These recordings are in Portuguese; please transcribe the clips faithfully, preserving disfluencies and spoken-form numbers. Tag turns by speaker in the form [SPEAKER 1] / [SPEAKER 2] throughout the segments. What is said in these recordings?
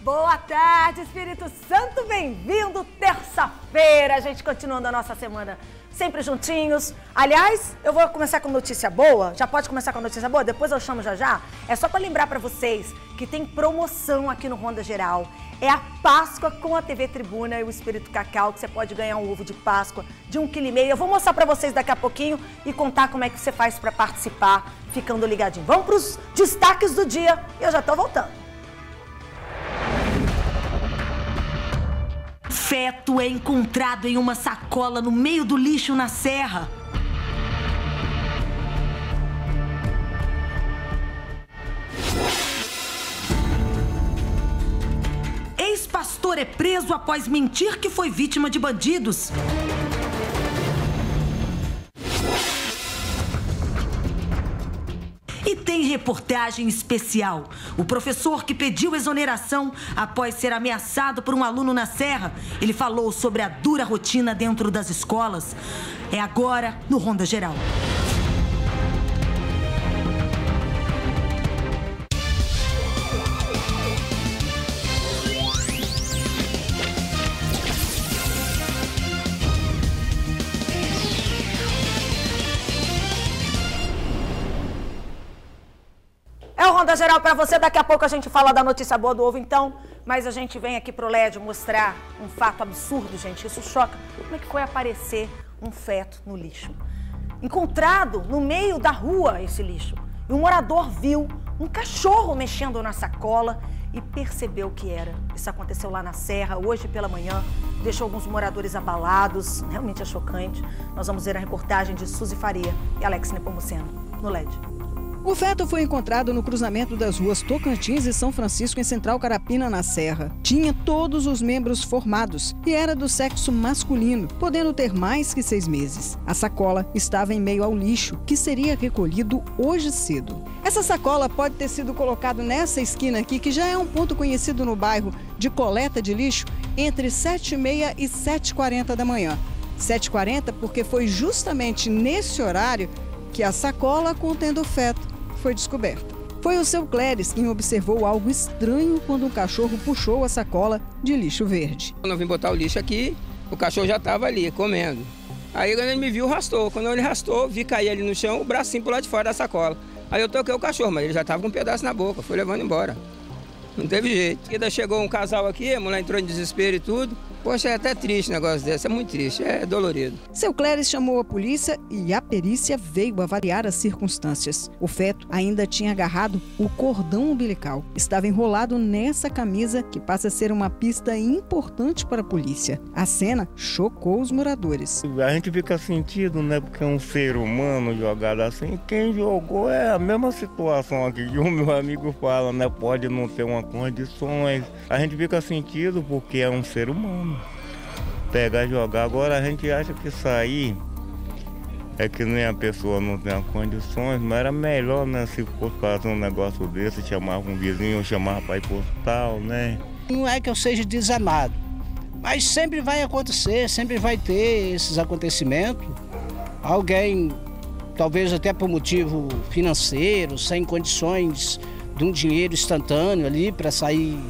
[SPEAKER 1] Boa tarde, Espírito Santo, bem-vindo! Terça-feira, a gente continuando a nossa semana sempre juntinhos. Aliás, eu vou começar com notícia boa. Já pode começar com notícia boa? Depois eu chamo já já. É só para lembrar para vocês que tem promoção aqui no Ronda Geral. É a Páscoa com a T V Tribuna e o Espírito Cacau, que você pode ganhar um ovo de Páscoa de um quilo e meio. Eu vou mostrar para vocês daqui a pouquinho e contar como é que você faz para participar, ficando ligadinho. Vamos para os destaques do dia e eu já estou voltando. Feto é encontrado em uma sacola no meio do lixo na Serra. Ex-pastor é preso após mentir que foi vítima de bandidos. E tem reportagem especial. O professor que pediu exoneração após ser ameaçado por um aluno na Serra, ele falou sobre a dura rotina dentro das escolas. É agora no Ronda Geral. É o Ronda Geral para você, daqui a pouco a gente fala da notícia boa do ovo então, mas a gente vem aqui pro L E D mostrar um fato absurdo, gente, isso choca. Como é que foi aparecer um feto no lixo? Encontrado no meio da rua esse lixo, e um morador viu um cachorro mexendo na sacola e percebeu o que era. Isso aconteceu lá na Serra, hoje pela manhã, deixou alguns moradores abalados, realmente é chocante. Nós vamos ver a reportagem de Suzy Faria e Alex Nepomuceno no L E D.
[SPEAKER 2] O feto foi encontrado no cruzamento das ruas Tocantins e São Francisco, em Central Carapina, na Serra. Tinha todos os membros formados e era do sexo masculino, podendo ter mais que seis meses. A sacola estava em meio ao lixo, que seria recolhido hoje cedo. Essa sacola pode ter sido colocada nessa esquina aqui, que já é um ponto conhecido no bairro de coleta de lixo, entre sete e meia e sete e quarenta da manhã. sete e quarenta porque foi justamente nesse horário que a sacola contendo o feto foi descoberta. Foi o seu Cléris quem observou algo estranho quando um cachorro puxou a sacola de lixo verde.
[SPEAKER 3] Quando eu vim botar o lixo aqui, o cachorro já estava ali, comendo. Aí quando ele me viu, rastou. Quando ele rastou, vi cair ali no chão, o bracinho por lá de fora da sacola. Aí eu toquei o cachorro, mas ele já estava com um pedaço na boca, fui levando embora. Não teve jeito. Ainda chegou um casal aqui, a mulher entrou em desespero e tudo. Poxa, é até triste um negócio desse, é muito triste, é dolorido.
[SPEAKER 2] Seu Cléris chamou a polícia e a perícia veio avaliar as circunstâncias. O feto ainda tinha agarrado o cordão umbilical. Estava enrolado nessa camisa que passa a ser uma pista importante para a polícia. A cena chocou os moradores.
[SPEAKER 4] A gente fica sentido, né, porque é um ser humano jogado assim. Quem jogou é a mesma situação aqui que o meu amigo fala, né, pode não ter uma condições. A gente fica sentido porque é um ser humano. Pegar e jogar. Agora a gente acha que sair é que nem a pessoa não tem condições, mas era melhor, né, se fosse fazer um negócio desse, chamava um vizinho, chamava para ir pro hospital, né?
[SPEAKER 5] Não é que eu seja desamado, mas sempre vai acontecer, sempre vai ter esses acontecimentos. Alguém, talvez até por motivo financeiro, sem condições de um dinheiro instantâneo ali para sair,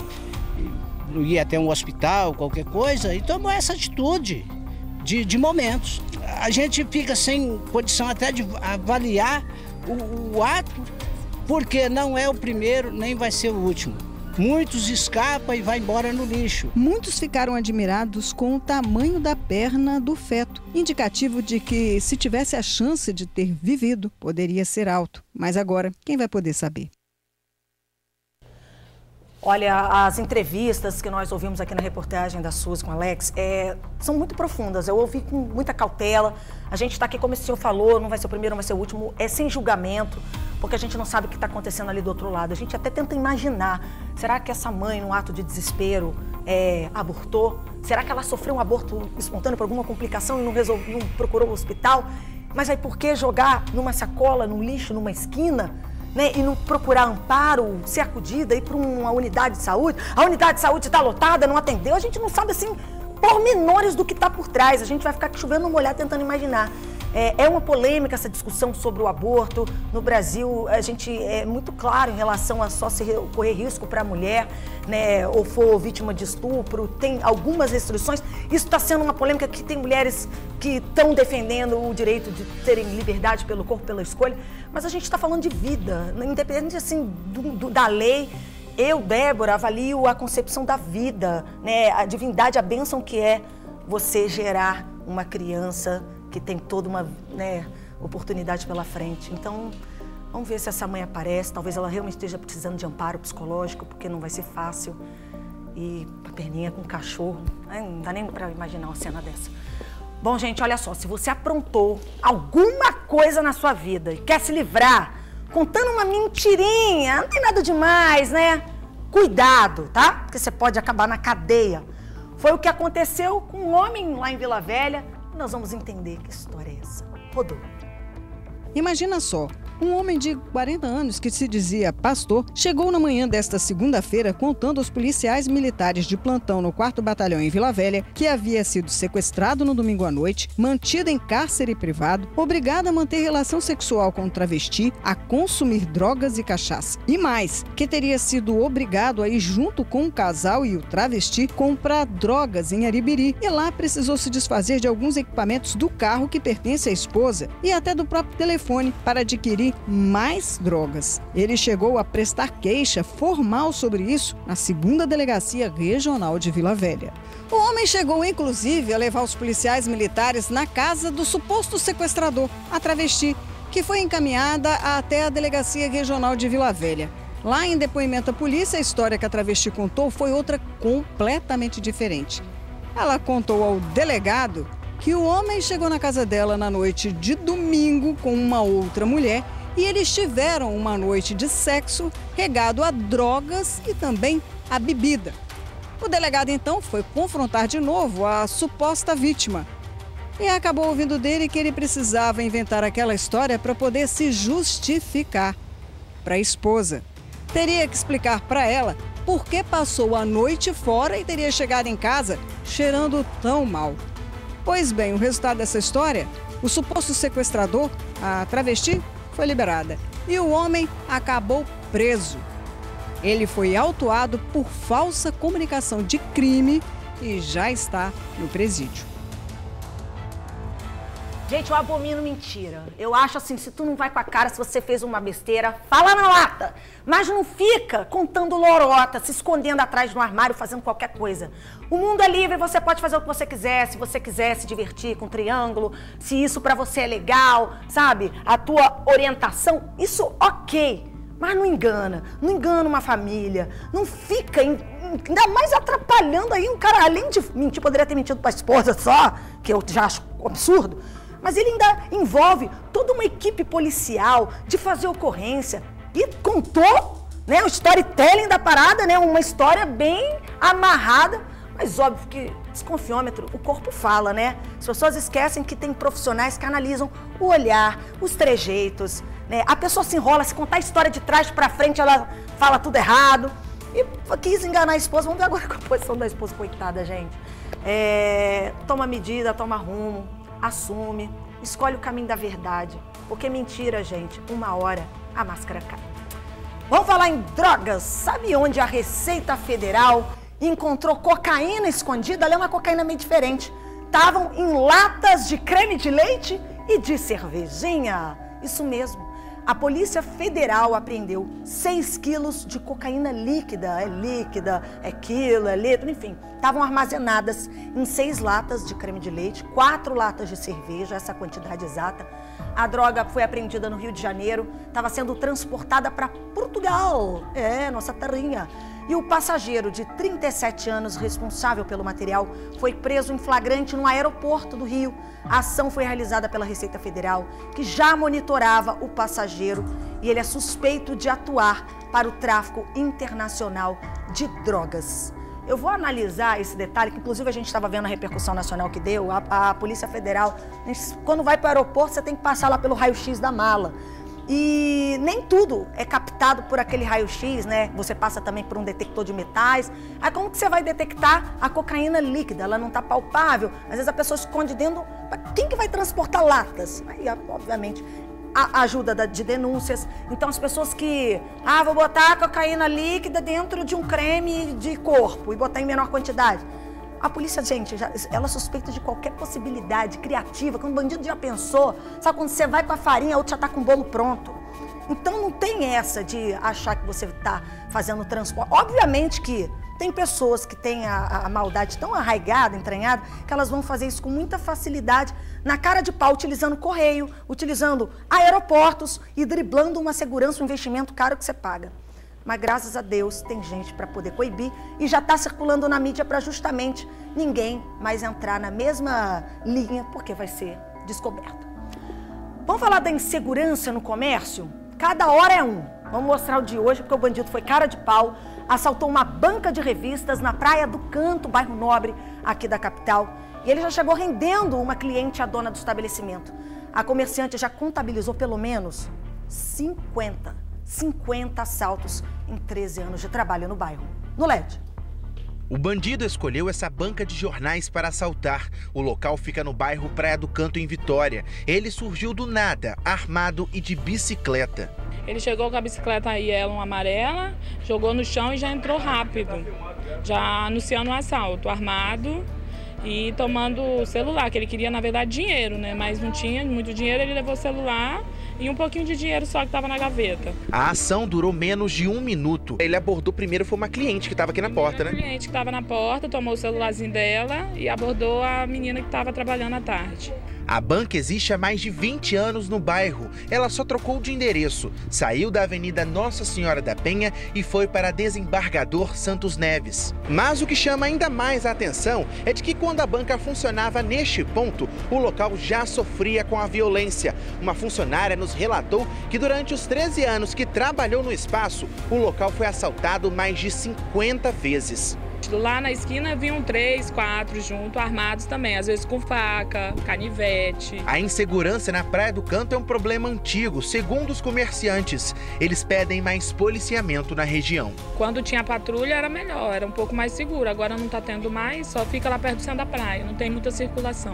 [SPEAKER 5] ir até um hospital, qualquer coisa, e tomou essa atitude de, de momentos. A gente fica sem condição até de avaliar o, o ato, porque não é o primeiro, nem vai ser o último. Muitos escapam e vão embora no lixo.
[SPEAKER 2] Muitos ficaram admirados com o tamanho da perna do feto, indicativo de que, se tivesse a chance de ter vivido, poderia ser alto. Mas agora, quem vai poder saber?
[SPEAKER 1] Olha, as entrevistas que nós ouvimos aqui na reportagem da Suzy com o Alex é, são muito profundas. Eu ouvi com muita cautela. A gente está aqui, como o senhor falou, não vai ser o primeiro, não vai ser o último, é sem julgamento, porque a gente não sabe o que está acontecendo ali do outro lado. A gente até tenta imaginar, será que essa mãe, num ato de desespero, é, abortou? Será que ela sofreu um aborto espontâneo por alguma complicação e não, resolve, não procurou o hospital? Mas aí por que jogar numa sacola, no lixo, numa esquina? Né, e não procurar amparo, ser acudida, ir para uma unidade de saúde. A unidade de saúde está lotada, não atendeu. A gente não sabe, assim, pormenores do que está por trás. A gente vai ficar chovendo no molhado tentando imaginar. É, é uma polêmica essa discussão sobre o aborto. No Brasil, a gente é muito claro em relação a só se correr risco para a mulher, né, ou for vítima de estupro, tem algumas restrições. Isso está sendo uma polêmica que tem mulheres que estão defendendo o direito de terem liberdade pelo corpo, pela escolha, mas a gente está falando de vida, independente assim do, do, da lei. Eu, Débora, avalio a concepção da vida, né, a divindade, a bênção que é você gerar uma criança que tem toda uma, né, oportunidade pela frente. Então, vamos ver se essa mãe aparece. Talvez ela realmente esteja precisando de amparo psicológico, porque não vai ser fácil. E a perninha com o cachorro, não dá nem para imaginar uma cena dessa. Bom, gente, olha só, se você aprontou alguma coisa na sua vida e quer se livrar, contando uma mentirinha, não tem nada demais, né? Cuidado, tá? Porque você pode acabar na cadeia. Foi o que aconteceu com um homem lá em Vila Velha. Nós vamos entender que história é essa. Rodou.
[SPEAKER 2] Imagina só, um homem de quarenta anos que se dizia pastor chegou na manhã desta segunda-feira contando aos policiais militares de plantão no quarto Batalhão em Vila Velha que havia sido sequestrado no domingo à noite, mantido em cárcere privado, obrigado a manter relação sexual com um travesti, a consumir drogas e cachaça. E mais, que teria sido obrigado a ir junto com o casal e o travesti comprar drogas em Aribiri. E lá precisou se desfazer de alguns equipamentos do carro que pertence à esposa e até do próprio telefone para adquirir mais drogas. Ele chegou a prestar queixa formal sobre isso na segunda Delegacia Regional de Vila Velha. O homem chegou, inclusive, a levar os policiais militares na casa do suposto sequestrador, a travesti, que foi encaminhada até a Delegacia Regional de Vila Velha. Lá em depoimento à polícia, a história que a travesti contou foi outra completamente diferente. Ela contou ao delegado que o homem chegou na casa dela na noite de domingo com uma outra mulher e eles tiveram uma noite de sexo regado a drogas e também a bebida. O delegado, então, foi confrontar de novo a suposta vítima e acabou ouvindo dele que ele precisava inventar aquela história para poder se justificar para a esposa. Teria que explicar para ela por que passou a noite fora e teria chegado em casa cheirando tão mal. Pois bem, o resultado dessa história, o suposto sequestrador, a travesti, foi liberada e o homem acabou preso. Ele foi autuado por falsa comunicação de crime e já está no presídio.
[SPEAKER 1] Gente, eu abomino mentira. Eu acho assim, se tu não vai com a cara, se você fez uma besteira, fala na lata. Mas não fica contando lorota, se escondendo atrás de um armário, fazendo qualquer coisa. O mundo é livre, você pode fazer o que você quiser. Se você quiser se divertir com triângulo, se isso pra você é legal, sabe? A tua orientação, isso ok. Mas não engana, não engana uma família. Não fica, em, ainda mais atrapalhando aí um cara, além de mentir, poderia ter mentido pra esposa só, que eu já acho absurdo. Mas ele ainda envolve toda uma equipe policial de fazer ocorrência. E contou, né, o storytelling da parada, né, uma história bem amarrada. Mas óbvio que desconfiômetro, o corpo fala, né? As pessoas esquecem que tem profissionais que analisam o olhar, os trejeitos, né? A pessoa se enrola, se contar a história de trás pra frente, ela fala tudo errado. E quis enganar a esposa. Vamos ver agora com a posição da esposa, coitada, gente. É, toma medida, toma rumo. Assume, escolhe o caminho da verdade, porque mentira, gente, uma hora a máscara cai. Vamos falar em drogas. Sabe onde a Receita Federal encontrou cocaína escondida? Ela é uma cocaína meio diferente. Estavam em latas de creme de leite e de cervejinha. Isso mesmo. A Polícia Federal apreendeu seis quilos de cocaína líquida. É líquida, é quilo, é litro, enfim. Estavam armazenadas em seis latas de creme de leite, quatro latas de cerveja, essa quantidade exata. A droga foi apreendida no Rio de Janeiro, estava sendo transportada para Portugal, é, nossa terrinha. E o passageiro de trinta e sete anos, responsável pelo material, foi preso em flagrante no aeroporto do Rio. A ação foi realizada pela Receita Federal, que já monitorava o passageiro, e ele é suspeito de atuar para o tráfico internacional de drogas. Eu vou analisar esse detalhe, que inclusive a gente estava vendo a repercussão nacional que deu. A, a Polícia Federal, quando vai para o aeroporto, você tem que passar lá pelo raio-x da mala. E nem tudo é captado por aquele raio-x, né? Você passa também por um detector de metais. Aí como que você vai detectar a cocaína líquida? Ela não está palpável. Às vezes a pessoa esconde dentro... Quem que vai transportar latas? Aí, obviamente, a ajuda de denúncias. Então as pessoas que... Ah, vou botar a cocaína líquida dentro de um creme de corpo e botar em menor quantidade. A polícia, gente, já, ela suspeita de qualquer possibilidade criativa. Quando o bandido já pensou, sabe quando você vai com a farinha, outro já tá com o bolo pronto. Então não tem essa de achar que você tá fazendo transporte. Obviamente que tem pessoas que têm a, a maldade tão arraigada, entranhada, que elas vão fazer isso com muita facilidade, na cara de pau, utilizando correio, utilizando aeroportos e driblando uma segurança, um investimento caro que você paga. Mas graças a Deus tem gente para poder coibir e já está circulando na mídia para justamente ninguém mais entrar na mesma linha, porque vai ser descoberto. Vamos falar da insegurança no comércio? Cada hora é um. Vamos mostrar o de hoje, porque o bandido foi cara de pau, assaltou uma banca de revistas na Praia do Canto, bairro Nobre, aqui da capital. E ele já chegou rendendo uma cliente à dona do estabelecimento. A comerciante já contabilizou pelo menos cinquenta assaltos em treze anos de trabalho no bairro. No L E D.
[SPEAKER 6] O bandido escolheu essa banca de jornais para assaltar. O local fica no bairro Praia do Canto, em Vitória. Ele surgiu do nada, armado e de bicicleta.
[SPEAKER 7] Ele chegou com a bicicleta aí, ela uma amarela, jogou no chão e já entrou rápido, já anunciando um assalto, armado e tomando o celular, que ele queria, na verdade, dinheiro, né? Mas não tinha muito dinheiro, ele levou o celular e um pouquinho de dinheiro só que estava na gaveta.
[SPEAKER 6] A ação durou menos de um minuto. Ele abordou primeiro, foi uma cliente que estava aqui na porta, né?
[SPEAKER 7] Uma cliente que estava na porta, tomou o celularzinho dela e abordou a menina que estava trabalhando à tarde.
[SPEAKER 6] A banca existe há mais de vinte anos no bairro. Ela só trocou de endereço. Saiu da Avenida Nossa Senhora da Penha e foi para Desembargador Santos Neves. Mas o que chama ainda mais a atenção é de que quando a banca funcionava neste ponto, o local já sofria com a violência. Uma funcionária nos relatou que durante os treze anos que trabalhou no espaço, o local foi assaltado mais de cinquenta vezes.
[SPEAKER 7] Lá na esquina vinham três, quatro junto, armados também, às vezes com faca, canivete.
[SPEAKER 6] A insegurança na Praia do Canto é um problema antigo, segundo os comerciantes. Eles pedem mais policiamento na região.
[SPEAKER 7] Quando tinha patrulha era melhor, era um pouco mais seguro. Agora não está tendo mais, só fica lá perto do centro da praia, não tem muita circulação.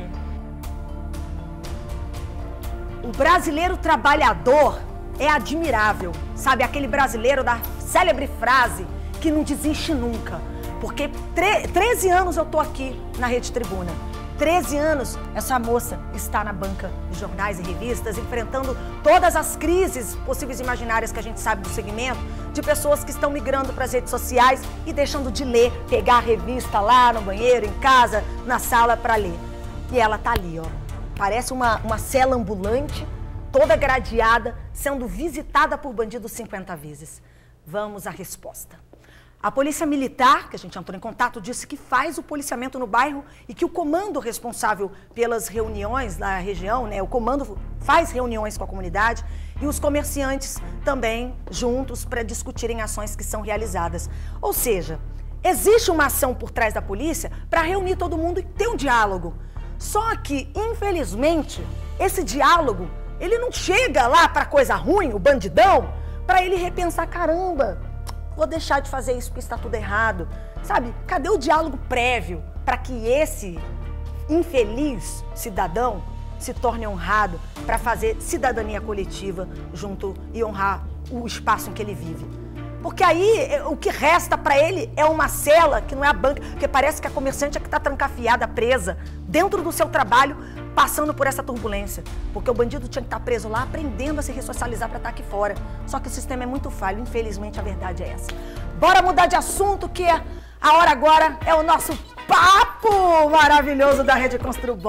[SPEAKER 1] O brasileiro trabalhador é admirável, sabe? Aquele brasileiro da célebre frase que não desiste nunca. Porque treze anos eu tô aqui na Rede Tribuna. treze anos essa moça está na banca de jornais e revistas, enfrentando todas as crises possíveis e imaginárias que a gente sabe do segmento, de pessoas que estão migrando para as redes sociais e deixando de ler, pegar a revista lá no banheiro, em casa, na sala para ler. E ela tá ali, ó. Parece uma, uma cela ambulante, toda gradeada, sendo visitada por bandidos cinquenta vezes. Vamos à resposta. A Polícia Militar, que a gente entrou em contato, disse que faz o policiamento no bairro e que o comando responsável pelas reuniões na região, né, o comando faz reuniões com a comunidade e os comerciantes também juntos para discutirem ações que são realizadas. Ou seja, existe uma ação por trás da polícia para reunir todo mundo e ter um diálogo. Só que, infelizmente, esse diálogo, ele não chega lá para coisa ruim, o bandidão, para ele repensar, caramba, vou deixar de fazer isso porque está tudo errado. Sabe, cadê o diálogo prévio para que esse infeliz cidadão se torne honrado para fazer cidadania coletiva junto e honrar o espaço em que ele vive? Porque aí o que resta para ele é uma cela que não é a banca, porque parece que a comerciante é que está trancafiada, presa, dentro do seu trabalho, passando por essa turbulência. Porque o bandido tinha que estar preso lá, aprendendo a se ressocializar para estar aqui fora. Só que o sistema é muito falho, infelizmente a verdade é essa. Bora mudar de assunto, que a hora agora é o nosso papo maravilhoso da Rede Construbom.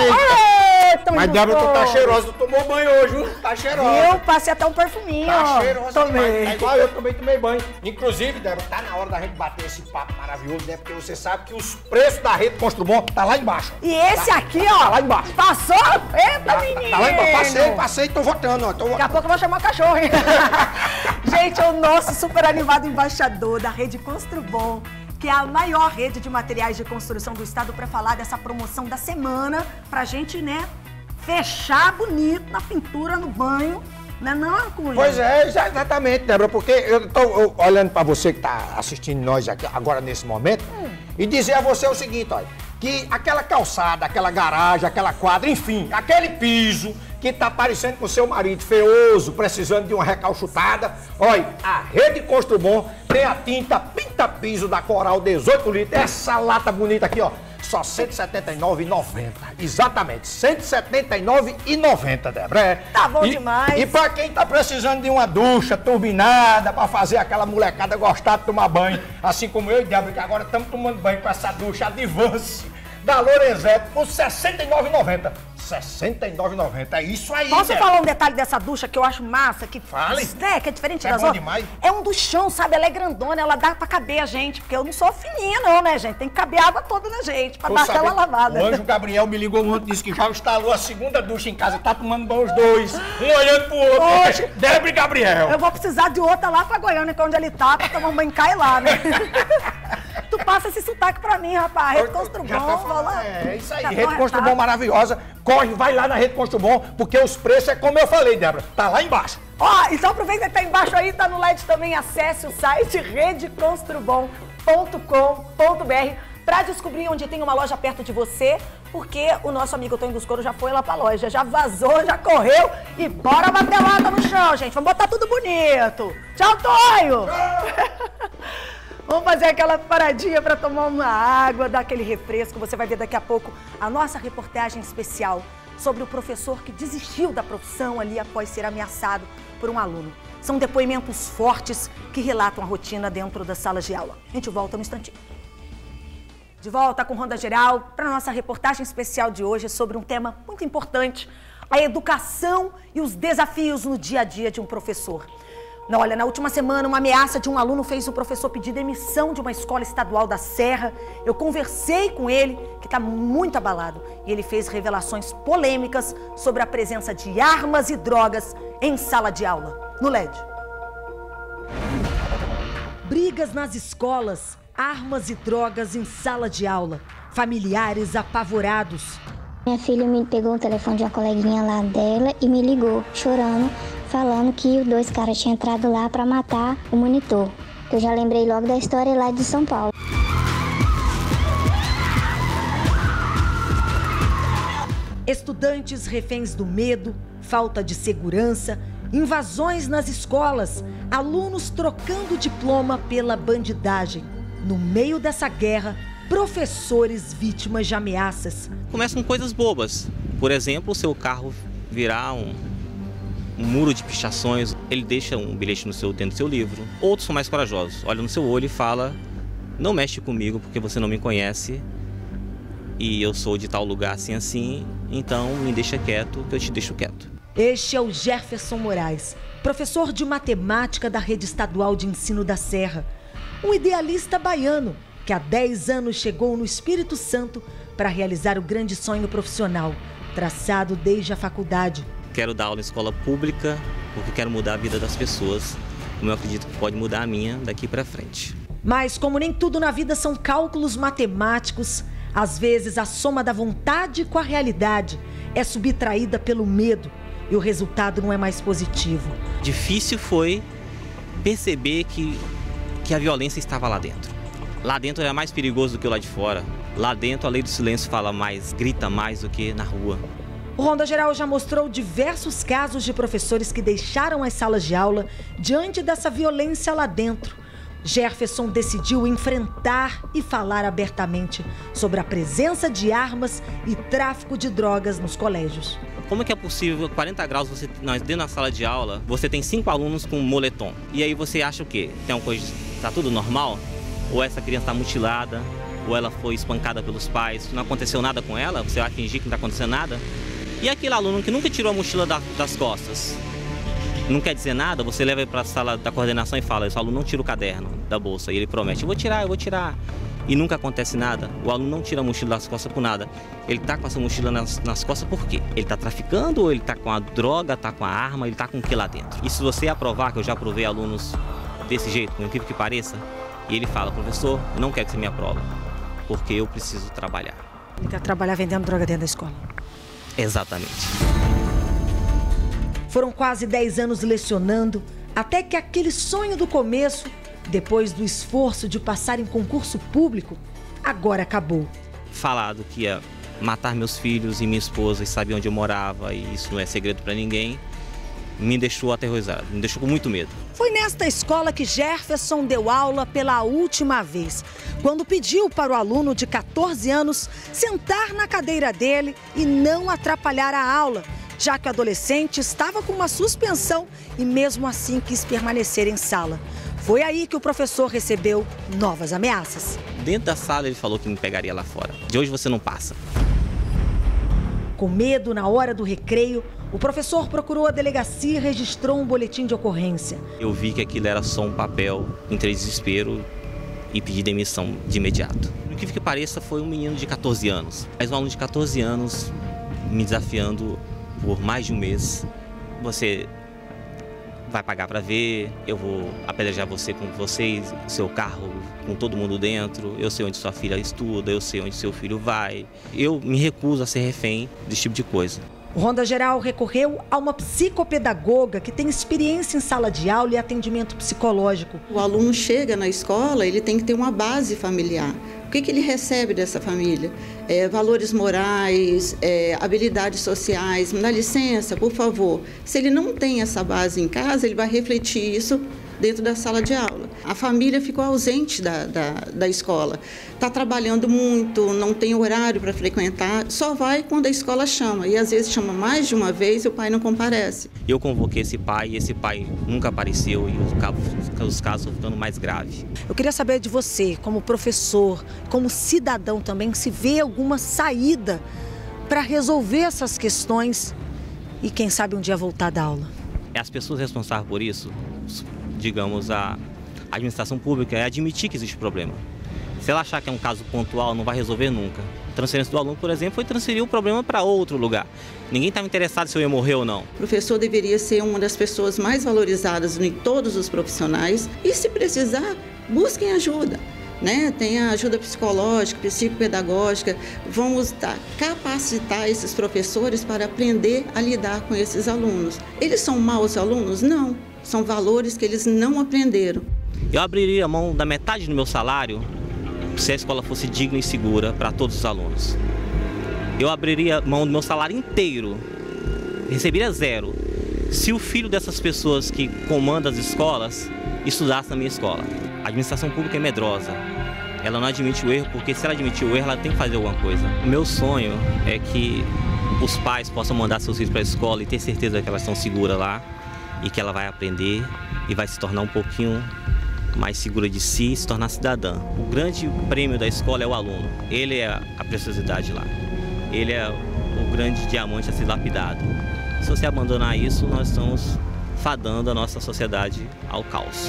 [SPEAKER 8] Mas Débora, tu tá cheirosa, tu tomou banho hoje, viu? Tá cheirosa.
[SPEAKER 1] Eu passei até um perfuminho.
[SPEAKER 8] Tá cheirosa
[SPEAKER 1] tomei.
[SPEAKER 8] Demais. Tá igual eu também tomei banho. Inclusive, Débora, tá na hora da gente bater esse papo maravilhoso, né? Porque você sabe que os preços da Rede Construbom tá lá embaixo.
[SPEAKER 1] E esse
[SPEAKER 8] tá,
[SPEAKER 1] aqui, ó.
[SPEAKER 8] Tá lá embaixo.
[SPEAKER 1] Passou? Eita,
[SPEAKER 8] tá,
[SPEAKER 1] menino.
[SPEAKER 8] Tá lá embaixo. Passei, passei, tô votando, ó. Tô...
[SPEAKER 1] Daqui a pouco eu vou chamar o cachorro, hein? Gente, é o nosso super animado embaixador da Rede Construbom, que é a maior rede de materiais de construção do estado, para falar dessa promoção da semana, pra gente, né, fechar bonito na pintura, no banho, Não é não, Cunha?
[SPEAKER 8] Pois é, exatamente, Débora, porque eu tô olhando pra você que tá assistindo nós aqui agora nesse momento hum. e dizer a você o seguinte, olha, que aquela calçada, aquela garagem, aquela quadra, enfim, aquele piso que tá parecendo com o seu marido feioso, precisando de uma recalchutada, olha, a Rede Construbom tem a tinta pinta-piso da Coral dezoito litros, essa lata bonita aqui, ó, só cento e setenta e nove reais e noventa centavos. Exatamente, cento e setenta e nove reais e noventa centavos, Débora. É.
[SPEAKER 1] Tá bom
[SPEAKER 8] e,
[SPEAKER 1] demais.
[SPEAKER 8] E pra quem tá precisando de uma ducha turbinada pra fazer aquela molecada gostar de tomar banho, assim como eu e Débora, que agora estamos tomando banho com essa ducha Advance da Lorenzetti por sessenta e nove reais e noventa centavos. sessenta e nove reais e noventa centavos, é isso aí,
[SPEAKER 1] Posso
[SPEAKER 8] Débora?
[SPEAKER 1] falar um detalhe dessa ducha que eu acho massa? Que,
[SPEAKER 8] Fale.
[SPEAKER 1] Né, que é diferente
[SPEAKER 8] é
[SPEAKER 1] das
[SPEAKER 8] bom
[SPEAKER 1] outras?
[SPEAKER 8] Demais.
[SPEAKER 1] É um duchão, sabe? Ela é grandona, ela dá pra caber a gente, porque eu não sou fininha não, né, gente? Tem que caber água toda na gente, pra
[SPEAKER 8] Tô
[SPEAKER 1] dar
[SPEAKER 8] sabendo,
[SPEAKER 1] aquela lavada.
[SPEAKER 8] O Anjo Gabriel me ligou ontem, disse que já instalou a segunda ducha em casa, tá tomando banho os dois, um olhando pro outro.
[SPEAKER 1] Hoje,
[SPEAKER 8] Débora e Gabriel.
[SPEAKER 1] Eu vou precisar de outra lá pra Goiânia, que é onde ele tá, pra tomar um banho cá e lá, né? Tu passa esse sotaque pra mim, rapaz. Rede Construbom,
[SPEAKER 8] tá
[SPEAKER 1] vai lá.
[SPEAKER 8] É isso aí,
[SPEAKER 1] Já
[SPEAKER 8] Rede
[SPEAKER 1] tô
[SPEAKER 8] Construbom
[SPEAKER 1] arretado.
[SPEAKER 8] maravilhosa. Corre, vai lá na Rede Construbom, porque os preços é como eu falei, Débora, tá lá embaixo.
[SPEAKER 1] Ó, então aproveita que tá embaixo aí, tá no L E D também, acesse o site rede construbom ponto com ponto br pra descobrir onde tem uma loja perto de você, porque o nosso amigo Tonho dos Couros já foi lá pra loja, já vazou, já correu e bora bater lata no chão, gente. Vamos botar tudo bonito. Tchau, Tonho! Vamos fazer aquela paradinha para tomar uma água, dar aquele refresco. Você vai ver daqui a pouco a nossa reportagem especial sobre o professor que desistiu da profissão ali após ser ameaçado por um aluno. São depoimentos fortes que relatam a rotina dentro das salas de aula. A gente volta no instantinho. De volta com Ronda Geral para a nossa reportagem especial de hoje sobre um tema muito importante, a educação e os desafios no dia a dia de um professor. Olha, na última semana, uma ameaça de um aluno fez o professor pedir demissão de uma escola estadual da Serra. Eu conversei com ele, que está muito abalado, e ele fez revelações polêmicas sobre a presença de armas e drogas em sala de aula, no L E D. Brigas nas escolas, armas e drogas em sala de aula, familiares apavorados.
[SPEAKER 9] Minha filha me pegou o telefone de uma coleguinha lá dela e me ligou, chorando, falando que os dois caras tinham entrado lá para matar o monitor. Eu já lembrei logo da história lá de São Paulo.
[SPEAKER 1] Estudantes reféns do medo, falta de segurança, invasões nas escolas, alunos trocando diploma pela bandidagem. No meio dessa guerra, professores vítimas de ameaças.
[SPEAKER 10] Começa com coisas bobas. Por exemplo, o seu carro virar um, um muro de pichações. Ele deixa um bilhete no seu, dentro do seu livro. Outros são mais corajosos. Olha no seu olho e fala: não mexe comigo porque você não me conhece. E eu sou de tal lugar assim assim. Então me deixa quieto que eu te deixo quieto.
[SPEAKER 1] Este é o Jefferson Moraes, professor de matemática da Rede Estadual de Ensino da Serra. Um idealista baiano que há dez anos chegou no Espírito Santo para realizar o grande sonho profissional, traçado desde a faculdade.
[SPEAKER 10] Quero dar aula em escola pública porque quero mudar a vida das pessoas, como eu acredito que pode mudar a minha daqui para frente.
[SPEAKER 1] Mas como nem tudo na vida são cálculos matemáticos, às vezes a soma da vontade com a realidade é subtraída pelo medo e o resultado não é mais positivo.
[SPEAKER 10] Difícil foi perceber que, que a violência estava lá dentro. Lá dentro é mais perigoso do que lá de fora. Lá dentro a lei do silêncio fala mais, grita mais do que na rua.
[SPEAKER 1] O Ronda Geral já mostrou diversos casos de professores que deixaram as salas de aula diante dessa violência lá dentro. Jefferson decidiu enfrentar e falar abertamente sobre a presença de armas e tráfico de drogas nos colégios.
[SPEAKER 10] Como é que é possível, quarenta graus, você, nós dentro da sala de aula, você tem cinco alunos com moletom. E aí você acha o quê? Tem uma coisa, tá tudo normal? Ou essa criança está mutilada, ou ela foi espancada pelos pais, não aconteceu nada com ela, você vai fingir que não está acontecendo nada. E aquele aluno que nunca tirou a mochila da, das costas, não quer dizer nada, você leva ele para a sala da coordenação e fala: esse aluno não tira o caderno da bolsa. E ele promete: eu vou tirar, eu vou tirar. E nunca acontece nada. O aluno não tira a mochila das costas por nada. Ele está com essa mochila nas, nas costas por quê? Ele está traficando ou ele está com a droga, está com a arma, ele está com o que lá dentro? E se você aprovar, que eu já aprovei alunos desse jeito, por incrível que pareça, e ele fala: professor, não quero que você me aprove, porque eu preciso trabalhar.
[SPEAKER 1] Ele quer trabalhar vendendo droga dentro da escola.
[SPEAKER 10] Exatamente.
[SPEAKER 1] Foram quase dez anos lecionando, até que aquele sonho do começo, depois do esforço de passar em concurso público, agora acabou.
[SPEAKER 10] Falado que ia matar meus filhos e minha esposa e sabia onde eu morava, e isso não é segredo para ninguém, me deixou aterrorizado, me deixou com muito medo.
[SPEAKER 1] Foi nesta escola que Jefferson deu aula pela última vez, quando pediu para o aluno de quatorze anos sentar na cadeira dele e não atrapalhar a aula, já que o adolescente estava com uma suspensão e mesmo assim quis permanecer em sala. Foi aí que o professor recebeu novas ameaças.
[SPEAKER 10] Dentro da sala ele falou que me pegaria lá fora. De hoje você não passa.
[SPEAKER 1] Com medo, na hora do recreio, o professor procurou a delegacia e registrou um boletim de ocorrência.
[SPEAKER 10] Eu vi que aquilo era só um papel, entrei em desespero e pedi demissão de imediato. O que que pareça, foi um menino de quatorze anos. Mas um aluno de quatorze anos me desafiando por mais de um mês. Você vai pagar para ver, eu vou apedrejar você com vocês, seu carro com todo mundo dentro, eu sei onde sua filha estuda, eu sei onde seu filho vai. Eu me recuso a ser refém desse tipo de coisa.
[SPEAKER 1] O Ronda Geral recorreu a uma psicopedagoga que tem experiência em sala de aula e atendimento psicológico.
[SPEAKER 11] O aluno chega na escola, ele tem que ter uma base familiar. O que que ele recebe dessa família? É, valores morais, é, habilidades sociais. Me dá licença, por favor. Se ele não tem essa base em casa, ele vai refletir isso dentro da sala de aula. A família ficou ausente da, da, da escola. Está trabalhando muito, não tem horário para frequentar, só vai quando a escola chama. E às vezes chama mais de uma vez e o pai não comparece.
[SPEAKER 10] Eu convoquei esse pai e esse pai nunca apareceu e os casos, os casos estão ficando mais graves.
[SPEAKER 1] Eu queria saber de você, como professor, como cidadão também, se vê alguma saída para resolver essas questões e quem sabe um dia voltar da aula.
[SPEAKER 10] As pessoas responsáveis por isso, digamos, a administração pública, é admitir que existe problema. Se ela achar que é um caso pontual, não vai resolver nunca. A transferência do aluno, por exemplo, foi transferir o problema para outro lugar. Ninguém estava interessado se eu ia morrer ou não.
[SPEAKER 11] O professor deveria ser uma das pessoas mais valorizadas em todos os profissionais e, se precisar, busquem ajuda. Né? Tem a ajuda psicológica, psicopedagógica. Vamos tá, capacitar esses professores para aprender a lidar com esses alunos. Eles são maus alunos? Não. São valores que eles não aprenderam.
[SPEAKER 10] Eu abriria a mão da metade do meu salário se a escola fosse digna e segura para todos os alunos. Eu abriria a mão do meu salário inteiro, receberia zero, se o filho dessas pessoas que comandam as escolas estudasse na minha escola. A administração pública é medrosa. Ela não admite o erro, porque se ela admitir o erro, ela tem que fazer alguma coisa. O meu sonho é que os pais possam mandar seus filhos para a escola e ter certeza que elas estão seguras lá e que ela vai aprender e vai se tornar um pouquinho mais segura de si e se tornar cidadã. O grande prêmio da escola é o aluno. Ele é a preciosidade lá. Ele é o grande diamante a ser lapidado. Se você abandonar isso, nós estamos fadando a nossa sociedade ao caos.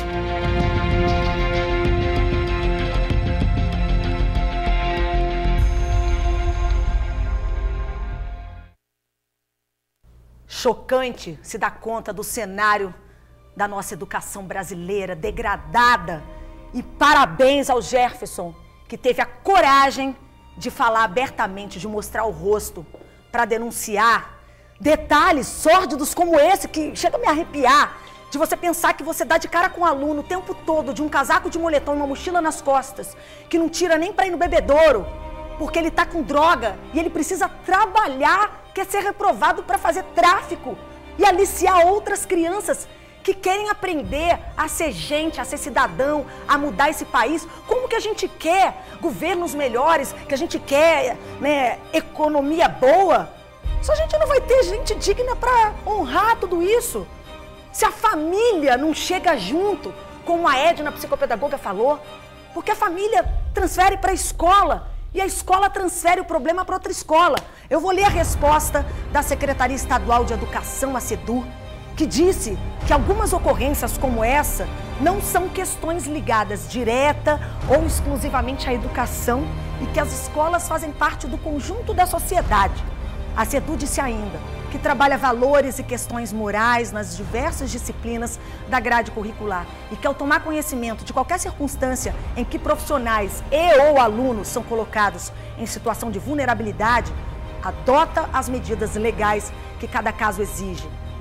[SPEAKER 1] Chocante se dar conta do cenário da nossa educação brasileira degradada. E parabéns ao Jefferson, que teve a coragem de falar abertamente, de mostrar o rosto para denunciar detalhes sórdidos como esse, que chega a me arrepiar, de você pensar que você dá de cara com o aluno o tempo todo, de um casaco de moletom e uma mochila nas costas, que não tira nem para ir no bebedouro, porque ele tá com droga e ele precisa trabalhar, quer ser reprovado para fazer tráfico e aliciar outras crianças que querem aprender a ser gente, a ser cidadão, a mudar esse país. Como que a gente quer governos melhores, que a gente quer, né, economia boa, se a gente não vai ter gente digna para honrar tudo isso? Se a família não chega junto, como a Edna, a psicopedagoga, falou, porque a família transfere para a escola e a escola transfere o problema para outra escola. Eu vou ler a resposta da Secretaria Estadual de Educação, a SEDU, que disse que algumas ocorrências como essa não são questões ligadas direta ou exclusivamente à educação e que as escolas fazem parte do conjunto da sociedade. A SEDU disse ainda que trabalha valores e questões morais nas diversas disciplinas da grade curricular e que, ao tomar conhecimento de qualquer circunstância em que profissionais e ou alunos são colocados em situação de vulnerabilidade, adota as medidas legais que cada caso exige.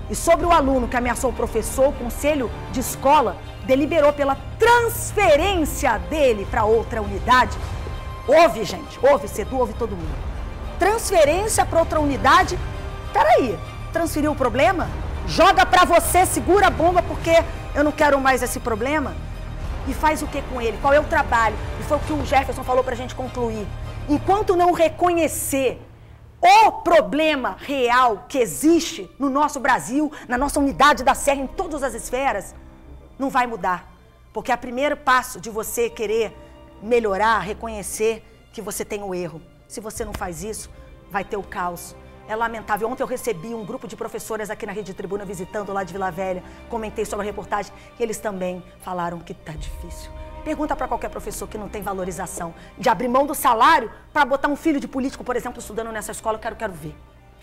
[SPEAKER 1] E sobre o aluno que ameaçou o professor, o conselho de escola deliberou pela transferência dele para outra unidade. Ouve, gente, ouve, Cedu, ouve todo mundo. Transferência para outra unidade. Peraí, transferiu o problema? Joga para você, segura a bomba porque eu não quero mais esse problema. E faz o que com ele? Qual é o trabalho? E foi o que o Jefferson falou para a gente concluir. Enquanto não reconhecer o problema real que existe no nosso Brasil, na nossa unidade da Serra, em todas as esferas, não vai mudar. Porque é o primeiro passo de você querer melhorar, reconhecer que você tem o erro. Se você não faz isso, vai ter o caos. É lamentável. Ontem eu recebi um grupo de professoras aqui na Rede Tribuna visitando lá de Vila Velha. Comentei sobre a reportagem e eles também falaram que tá difícil. Pergunta para qualquer professor que não tem valorização de abrir mão do salário para botar um filho de político, por exemplo, estudando nessa escola. Eu quero, quero ver.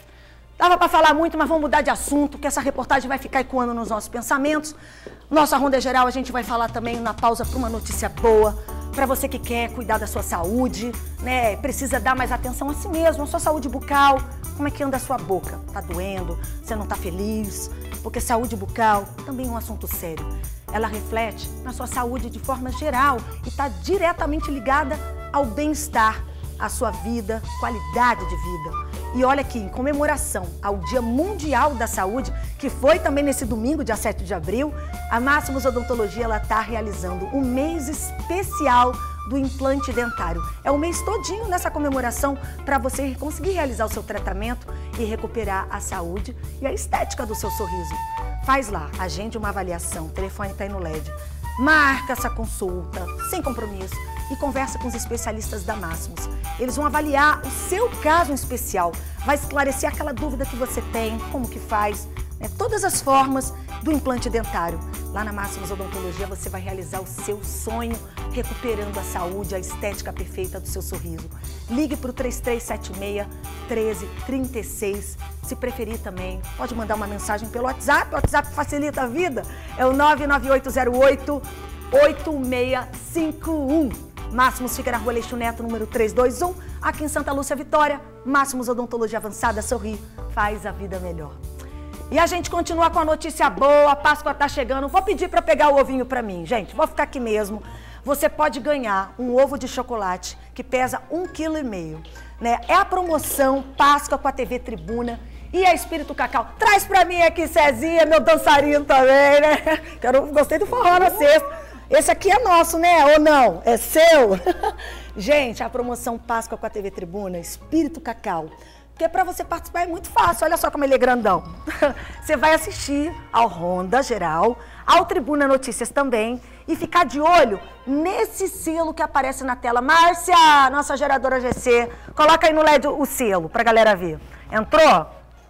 [SPEAKER 1] Dava para falar muito, mas vamos mudar de assunto, que essa reportagem vai ficar ecoando nos nossos pensamentos. Nossa Ronda Geral, a gente vai falar também na pausa para uma notícia boa, para você que quer cuidar da sua saúde, né? Precisa dar mais atenção a si mesmo, a sua saúde bucal. Como é que anda a sua boca? Tá doendo? Você não tá feliz? Porque saúde bucal também é um assunto sério. Ela reflete na sua saúde de forma geral e está diretamente ligada ao bem-estar, à sua vida, qualidade de vida. E olha aqui, em comemoração ao Dia Mundial da Saúde, que foi também nesse domingo, dia sete de abril, a Máximos Odontologia está realizando um mês especial do implante dentário. É o mês todinho nessa comemoração para você conseguir realizar o seu tratamento e recuperar a saúde e a estética do seu sorriso. Faz lá, agende uma avaliação, o telefone está aí no L E D. Marca essa consulta, sem compromisso, e conversa com os especialistas da Máximos. Eles vão avaliar o seu caso em especial, vai esclarecer aquela dúvida que você tem, como que faz, né, todas as formas do implante dentário. Lá na Máximos Odontologia você vai realizar o seu sonho, recuperando a saúde, a estética perfeita do seu sorriso. Ligue para o três três sete seis, um três três seis. Se preferir também, pode mandar uma mensagem pelo WhatsApp. O WhatsApp facilita a vida. É o nove nove oito zero oito, oito seis cinco um. Máximos fica na Rua Leixo Neto, número trezentos e vinte e um, aqui em Santa Lúcia, Vitória. Máximos Odontologia Avançada, sorri, faz a vida melhor. E a gente continua com a notícia boa, a Páscoa tá chegando. Vou pedir para pegar o ovinho para mim, gente, vou ficar aqui mesmo. Você pode ganhar um ovo de chocolate que pesa um vírgula cinco quilos, né? É a promoção Páscoa com a T V Tribuna e a Espírito Cacau. Traz para mim aqui, Cezinha, meu dançarino também, né? Quero, gostei do forró na sexta. Esse aqui é nosso, né? Ou não? É seu? Gente, a promoção Páscoa com a T V Tribuna, Espírito Cacau. Porque para você participar é muito fácil. Olha só como ele é grandão. Você vai assistir ao Ronda Geral, ao Tribuna Notícias também e ficar de olho nesse selo que aparece na tela. Márcia, nossa geradora G C, coloca aí no L E D o selo pra galera ver. Entrou?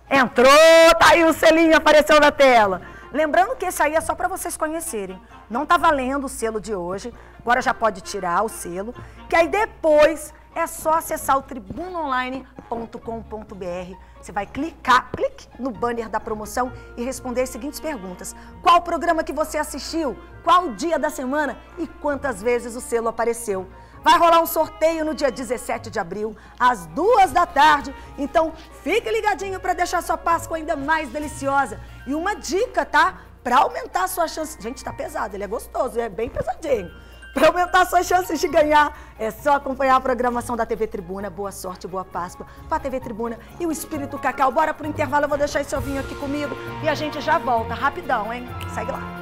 [SPEAKER 1] Entrou! Tá aí o selinho, apareceu na tela. Lembrando que esse aí é só para vocês conhecerem. Não tá valendo o selo de hoje, agora já pode tirar o selo, que aí depois é só acessar o tribuna online ponto com ponto br. Você vai clicar, clique no banner da promoção e responder as seguintes perguntas. Qual programa que você assistiu? Qual dia da semana? E quantas vezes o selo apareceu? Vai rolar um sorteio no dia dezessete de abril, às duas da tarde. Então, fique ligadinho para deixar sua Páscoa ainda mais deliciosa. E uma dica, tá? Para aumentar a sua chance... Gente, tá pesado, ele é gostoso, é bem pesadinho. Para aumentar suas chances de ganhar, é só acompanhar a programação da T V Tribuna. Boa sorte, boa Páscoa para a T V Tribuna e o Espírito Cacau. Bora pro intervalo, eu vou deixar esse ovinho aqui comigo e a gente já volta, rapidão, hein? Segue lá.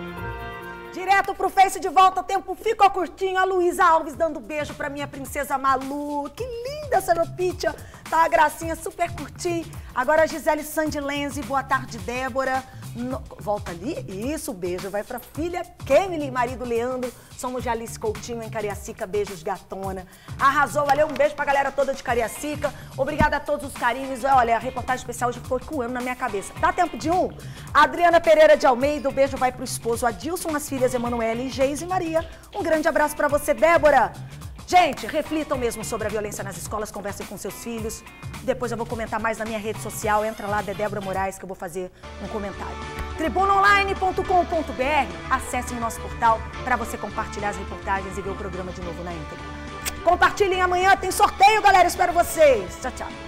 [SPEAKER 1] Direto pro Face de volta, o tempo ficou curtinho. A Luísa Alves dando beijo pra minha princesa Malu. Que linda essa roupinha. Tá a gracinha, super curti. Agora a Gisele Sandilense, boa tarde, Débora. No... Volta ali? Isso, beijo. Vai pra filha Kemily, marido Leandro. Somos de Alice Coutinho, em Cariacica. Beijos, gatona. Arrasou, valeu. Um beijo pra galera toda de Cariacica. Obrigada a todos os carinhos. Olha, a reportagem especial já ficou coando na minha cabeça. Dá tempo de um? Adriana Pereira de Almeida. O beijo vai pro esposo Adilson, as filhas Emanuele, Geise e Maria. Um grande abraço pra você, Débora. Gente, reflitam mesmo sobre a violência nas escolas, conversem com seus filhos. Depois eu vou comentar mais na minha rede social. Entra lá, de Débora Moraes, que eu vou fazer um comentário. tribuna online ponto com ponto br. Acesse o nosso portal para você compartilhar as reportagens e ver o programa de novo na íntegra. Compartilhem amanhã, tem sorteio, galera. Espero vocês. Tchau, tchau.